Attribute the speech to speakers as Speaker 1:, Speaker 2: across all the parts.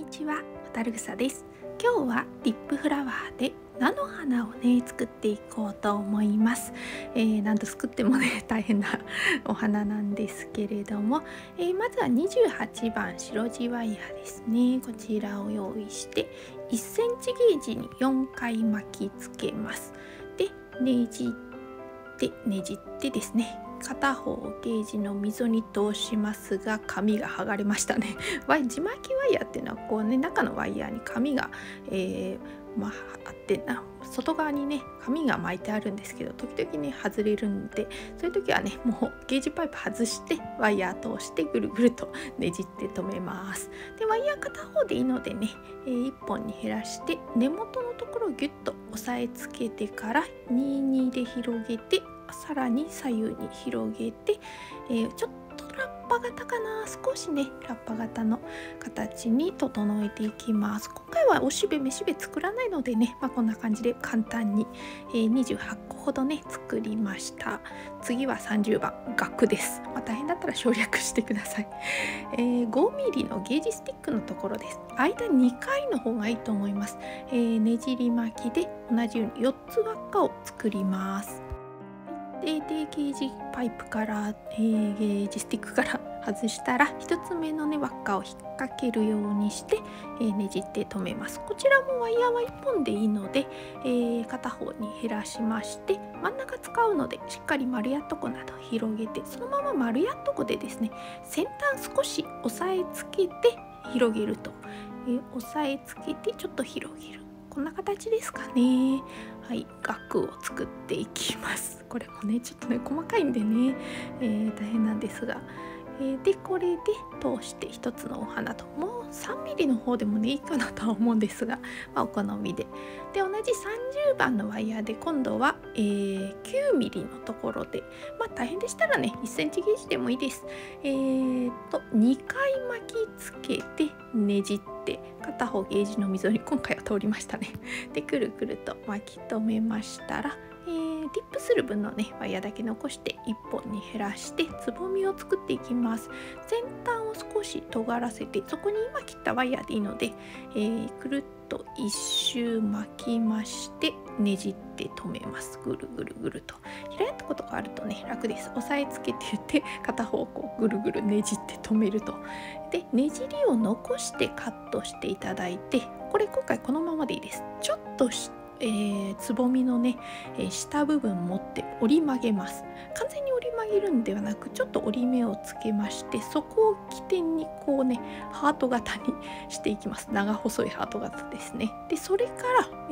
Speaker 1: ちは、蛍草です。今日はディップフラワーで菜の花をね作っていこうと思います。何度作ってもね大変なお花なんですけれども、まずは28番白地ワイヤーですね。こちらを用意して1センチゲージに4回巻きつけます。で、ねじってですね、片方をゲージの溝に通しますが紙が剥がれましたね。地巻きワイヤーっていうのはこうね、中のワイヤーに紙が、あって外側にね紙が巻いてあるんですけど、時々ね外れるんで、そういう時はねもうゲージパイプ外してワイヤー通してぐるぐるとねじって留めます。でワイヤー片方でいいのでね、1本に減らして根元のところをギュッと押さえつけてから22で広げて、さらに左右に広げて、ちょっとラッパ型かな、少しねラッパ型の形に整えていきます。今回はおしべめしべ作らないのでね、こんな感じで簡単に、28個ほどね作りました。次は30番額です。大変だったら省略してください。5mm のゲージスティックのところです。間2回の方がいいと思います。ねじり巻きで同じように4つ輪っかを作ります。でゲージパイプから、ゲージスティックから外したら1つ目のね輪っかを引っ掛けるようにして、ねじって留めます。こちらもワイヤーは1本でいいので、片方に減らしまして、真ん中使うのでしっかり丸やっとこなど広げて、そのまま丸やっとこでですね、先端少し押さえつけて広げると、押さえつけてちょっと広げる、こんな形ですかね。はい、額を作っていきます。これもねちょっとね細かいんでね、大変なんですが、でこれで通して一つのお花と、もう 3mm の方でもねいいかなとは思うんですが、お好みで。で同じ30番のワイヤーで今度は、9mm のところで、大変でしたらね1センチゲージでもいいです。2回巻きつけてねじって、片方ゲージの溝に今回は通りましたね。でくるくると巻き留めましたら、ディップする分のねワイヤーだけ残して1本に減らしてつぼみを作っていきます。先端を少し尖らせて、そこに今切ったワイヤーでいいので、くるっと一周巻きましてねじって留めます。ぐるぐるぐると。開いたことがあるとね楽です。押さえつけて言って片方をこうぐるぐるねじって留めると。でねじりを残してカットしていただいて、これ今回このままでいいです。ちょっとつぼみのね、下部分持って折り曲げます。完全に折り曲げるんではなく、ちょっと折り目をつけまして、そこを起点にこうねハート型にしていきます。長細いハート型ですね。でそれから、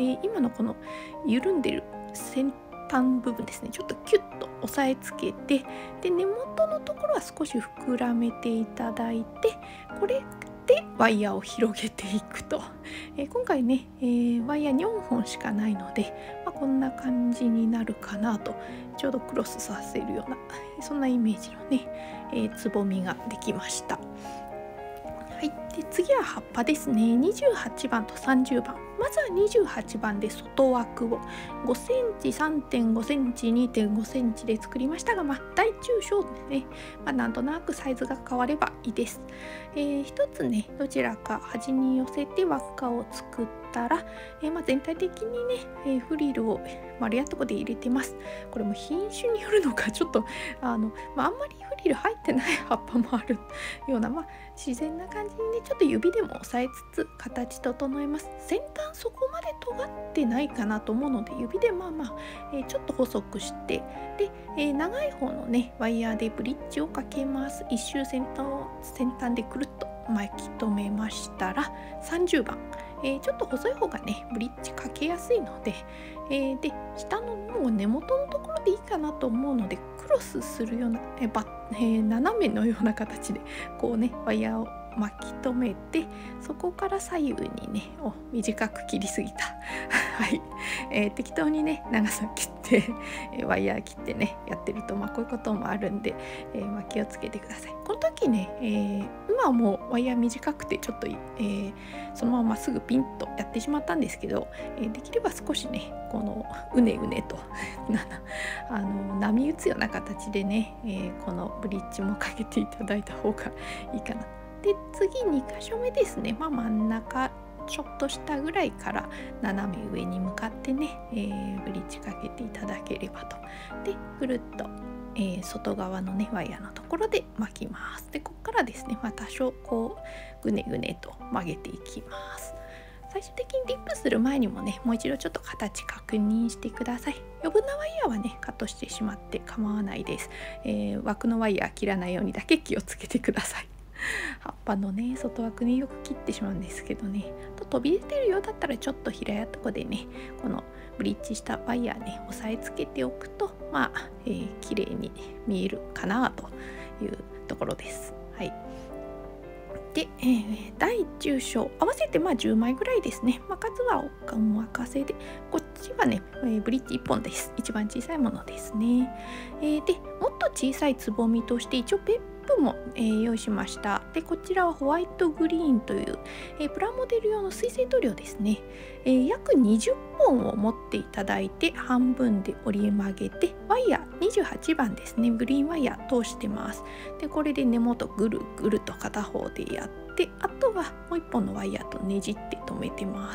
Speaker 1: 今のこの緩んでる先端部分ですね、ちょっとキュッと押さえつけて、で根元のところは少し膨らめていただいて、これでワイヤーを広げていくと、今回ね、ワイヤー4本しかないので、こんな感じになるかなと、ちょうどクロスさせるようなそんなイメージのね、つぼみができました。はい、で次は葉っぱですね。28番と30番。まずは28番で外枠を5センチ、3.5センチ、2.5センチで作りましたが、大中小でね、なんとなくサイズが変わればいいです。一つねどちらか端に寄せて輪っかを作ったら、全体的にね、フリルを丸やっとこで入れてます。これも品種によるのかちょっとあんまりフリル入ってない葉っぱもあるような、自然な感じにねちょっと指でも押さえつつ形整えます。先端そこまで尖ってないかなと思うので、指でちょっと細くして、で、長い方のねワイヤーでブリッジをかけます。一周先端でくるっと巻き留めましたら、30番、ちょっと細い方がねブリッジかけやすいので、で下のもう根元のところでいいかなと思うので、クロスするような、斜めのような形でこうねワイヤーを巻き留めて、そこから左右にね短く切りすぎたはい、適当にね長さ切ってワイヤー切ってねやってるとこういうこともあるんで、気をつけてください。この時ね、今はもうワイヤー短くてちょっと、そのままますぐピンとやってしまったんですけど、できれば少しねこのうねうねと波打つような形でね、このブリッジもかけていただいた方がいいかな。 で次2箇所目ですね、真ん中ちょっと下ぐらいから斜め上に向かってね、ブリッジかけていただければと。でぐるっと、外側のねワイヤーのところで巻きます。でここからですね、多少こうぐねぐねと曲げていきます。最終的にリップする前にもね、もう一度ちょっと形確認してください。余分なワイヤーはねカットしてしまって構わないです。枠のワイヤー切らないようにだけ気をつけてください。葉っぱのね外枠ねよく切ってしまうんですけどね、飛び出てるようだったらちょっと平やとこでね、このブリッジしたワイヤーね押さえつけておくと綺麗に見えるかなというところです。はい。で、第10章合わせて10枚ぐらいですね。数はお任せで、こっちはね、ブリッジ1本です。一番小さいものですね。でもっと小さいつぼみとして一応ペップも、用意しました。でこちらはホワイトグリーンという、プラモデル用の水性塗料ですね。約20本を持っていただいて、半分で折り曲げてワイヤー28番ですね、グリーンワイヤー通してます。でこれで根元ぐるぐると片方でやって、あとはもう1本のワイヤーとねじって留めてます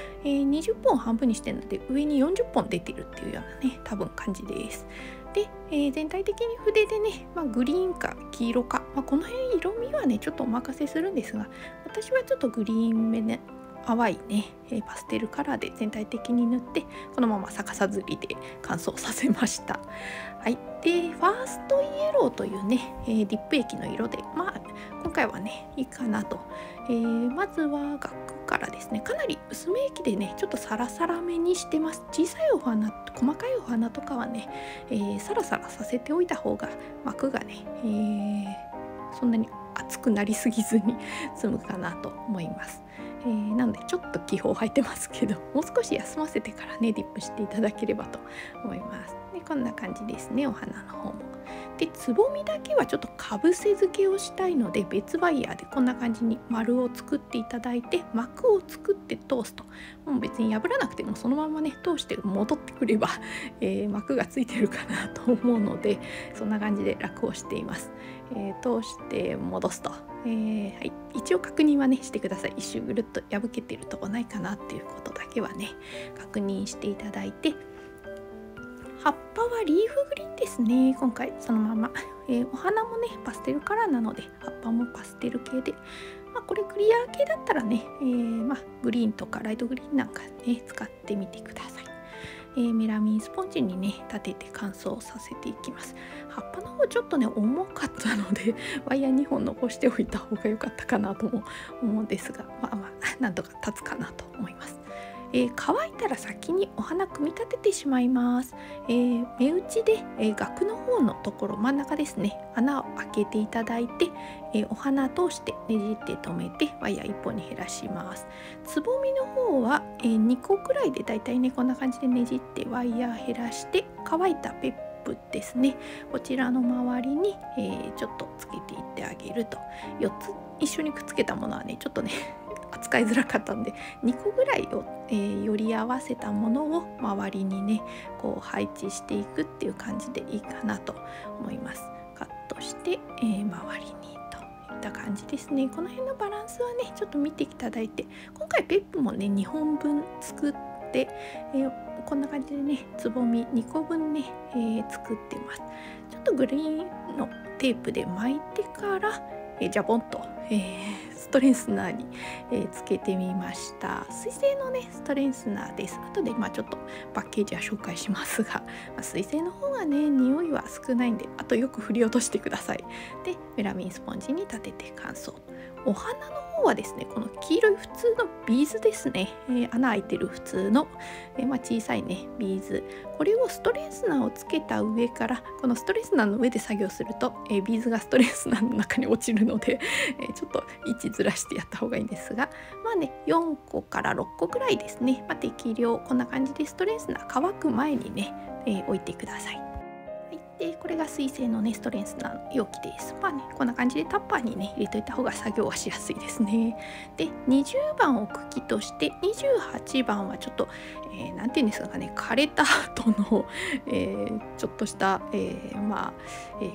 Speaker 1: 。20本半分にしてるので上に40本出てるっていうようなね多分感じです。で、全体的に筆でね、グリーンか黄色か、この辺色味はねちょっとお任せするんですが、私はちょっとグリーン目ね淡いねパステルカラーで全体的に塗って、このまま逆さずりで乾燥させました。はい。でファーストイエローというね、ディップ液の色で今回はねいいかなと。まずは額からですね、かなり薄め液でねちょっとサラサラめにしてます。小さいお花、細かいお花とかはね、サラサラさせておいた方が膜がね、そんなに厚くなりすぎずに済むかなと思います。なのでちょっと気泡入ってますけど、もう少し休ませてからねディップしていただければと思います。でこんな感じですね、お花の方も。でつぼみだけはちょっとかぶせ付けをしたいので、別ワイヤーでこんな感じに丸を作っていただいて、膜を作って通すと、もう別に破らなくてもそのままね通して戻ってくれば、膜がついてるかなと思うので、そんな感じで楽をしています。通して戻すと、はい、一応確認はねしてください。一周ぐるっと破けてるとこないかなっていうことだけはね確認していただいて、葉っぱはリーフグリーンですね。今回そのまま、お花もねパステルカラーなので葉っぱもパステル系で、これクリア系だったらね、グリーンとかライトグリーンなんかね使ってみてください。メラミンスポンジにね立てて乾燥させていきます。葉っぱの方ちょっとね重かったのでワイヤー2本残しておいた方が良かったかなとも思うんですが、なんとか立つかなと思います。乾いたら先にお花組み立ててしまいます。目打ちで、額の方のところ真ん中ですね、穴を開けていただいて、お花通してねじって留めてワイヤー1本に減らします。つぼみの方は、2個くらいでだいたいねこんな感じでねじってワイヤー減らして、乾いたペップですね、こちらの周りに、ちょっとつけていってあげると。4つ一緒にくっつけたものはねちょっとね扱いづらかったんで、2個ぐらいを、より合わせたものを周りにねこう配置していくっていう感じでいいかなと思います。カットして、周りにといった感じですね。この辺のバランスはねちょっと見ていただいて、今回ペップもね2本分作って、こんな感じでねつぼみ2個分ね、作ってます。ちょっとグリーンのテープで巻いてから、ジャボンと、ストレンスナーに、つけてみました。水性のねストレンスナーです。後でちょっとパッケージは紹介しますが、水性の方がね匂いは少ないんで、あとよく振り落としてください。でメラミンスポンジに立てて乾燥。お花の方はですね、この黄色い普通のビーズですね、穴開いてる普通の、小さいねビーズ、これをストレンスナーをつけた上から、このストレンスナーの上で作業すると、ビーズがストレンスナーの中に落ちるので、ちょっと位置ずらしてやった方がいいんですが、4個から6個くらいですね、適量こんな感じでストレンスナー乾く前にね、置いてください。でこれが水性のねストレンスナーの容器です。こんな感じでタッパーにね入れといた方が作業はしやすいですね。で20番を茎として、28番はちょっと、なんていうんですかね、枯れた後の、ちょっとした、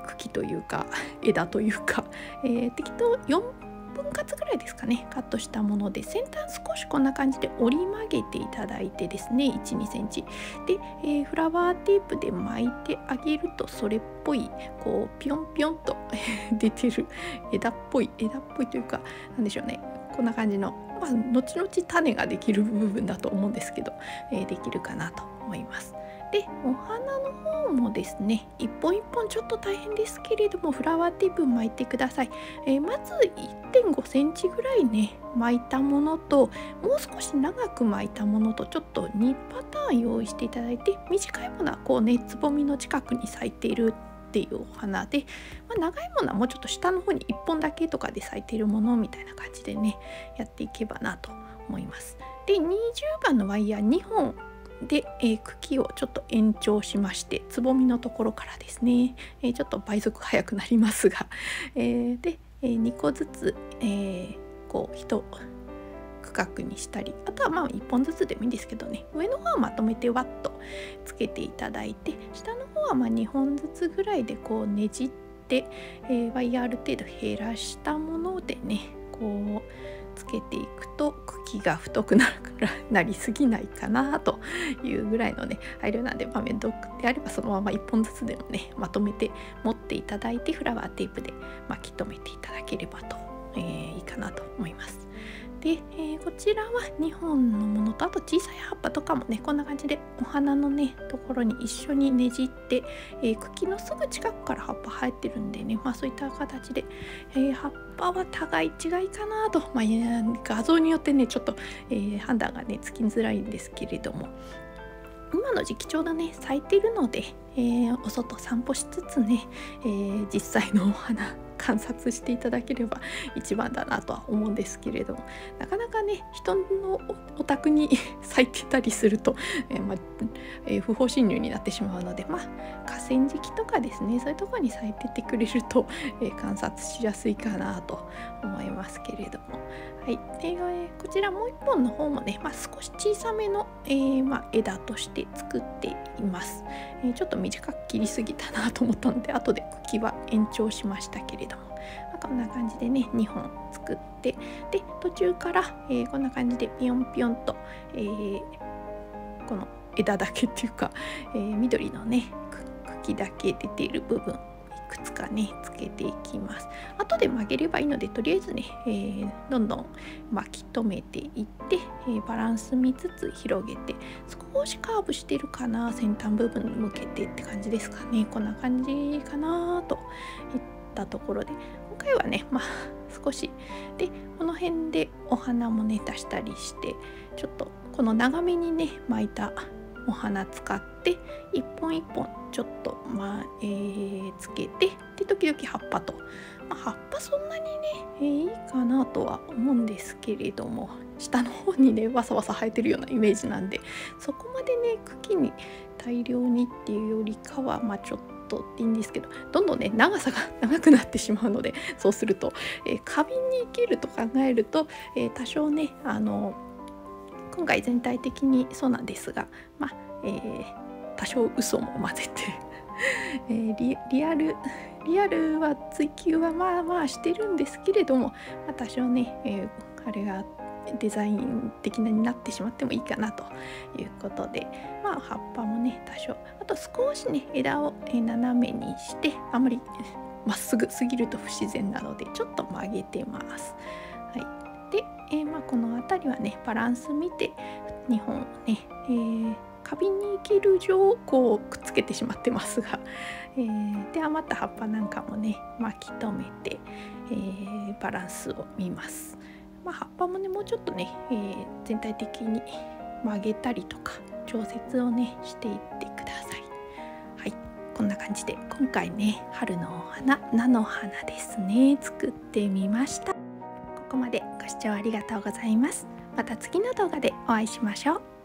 Speaker 1: 茎というか枝というか、適当4分割ぐらいですかね、カットしたもので、先端少しこんな感じで折り曲げていただいてですね、1、2センチで、フラワーテープで巻いてあげると、それっぽいこうピョンピョンと出てる枝っぽいというか、なんでしょうね、こんな感じの、後々種ができる部分だと思うんですけど、できるかなと思います。でお花の方もですね、一本一本ちょっと大変ですけれども、フラワーテープ巻いてください。まず 1.5 センチぐらいね巻いたものと、もう少し長く巻いたものと、ちょっと2パターン用意していただいて、短いものはこうねつぼみの近くに咲いているっていうお花で、長いものはもうちょっと下の方に1本だけとかで咲いているものみたいな感じでねやっていけばなと思います。で20番のワイヤー2本で、茎をちょっと延長しまして、つぼみのところからですね、ちょっと倍速早くなりますが、で、2個ずつ、こう1区画にしたり、あとは1本ずつでもいいんですけどね、上の方はまとめてワッとつけていただいて、下の方は2本ずつぐらいでこうねじって、ワイヤーある程度減らしたものでねこうつけていくと、茎が太くなりすぎないかなというぐらいのね配慮なんで、面倒であればそのまま1本ずつでもねまとめて持っていただいて、フラワーテープで巻き留めていただければと、いいかなと思います。で、こちらは2本のものと、あと小さい葉っぱとかもねこんな感じでお花のねところに一緒にねじって、茎のすぐ近くから葉っぱ生えてるんでね、そういった形で、葉っぱは互い違いかなと、画像によってねちょっと、判断がねつきづらいんですけれども、今の時期ちょうどね咲いているので、お外散歩しつつね、実際のお花観察していただければ一番だなとは思うんですけれども、なかなかね人のお宅に咲いてたりすると、不法侵入になってしまうので、河川敷とかですね、そういうところに咲いててくれると、観察しやすいかなと思いますけれども、はい。で、こちらもう一本の方もね、少し小さめの、枝として作っています。ちょっと短く切りすぎたなと思ったので、後で茎は延長しましたけれども、こんな感じでね2本作って、で途中から、こんな感じでピヨンピヨンと、この枝だけっていうか、緑のね茎だけ出ている部分いくつかねつけていきます。後で曲げればいいので、とりあえずね、どんどん巻き留めていって、バランス見つつ広げて、少しカーブしてるかな、先端部分に向けてって感じですかね。こんな感じかなといったところで、今回はね少しでこの辺でお花もね出したりして、ちょっとこの長めにね巻いたお花使って一本一本ちょっとつけて、で時々葉っぱと、葉っぱそんなにね、いいかなとは思うんですけれども、下の方にねわさわさ生えてるようなイメージなんで、そこまでね茎に大量にっていうよりかはちょっといいんですけど、どんどんね長さが長くなってしまうので、そうすると、花瓶に生けると考えると、多少ね今回全体的にそうなんですが、多少嘘も混ぜてリアルは追求はしてるんですけれども、多少ね、あれがデザイン的なになってしまってもいいかなということで、葉っぱもね多少、あと少しね枝を斜めにして、あまりまっすぐすぎると不自然なのでちょっと曲げてます。はい。で、この辺りはねバランス見て2本ね、花瓶に生ける状こうくっつけてしまってますが、で余った葉っぱなんかもね巻き留めて、バランスを見ます。葉っぱもねもうちょっとね、全体的に曲げたりとか調節をねしていってください。はい、こんな感じで今回ね春のお花菜の花ですね作ってみました。ここまでご視聴ありがとうございます。また次の動画でお会いしましょう。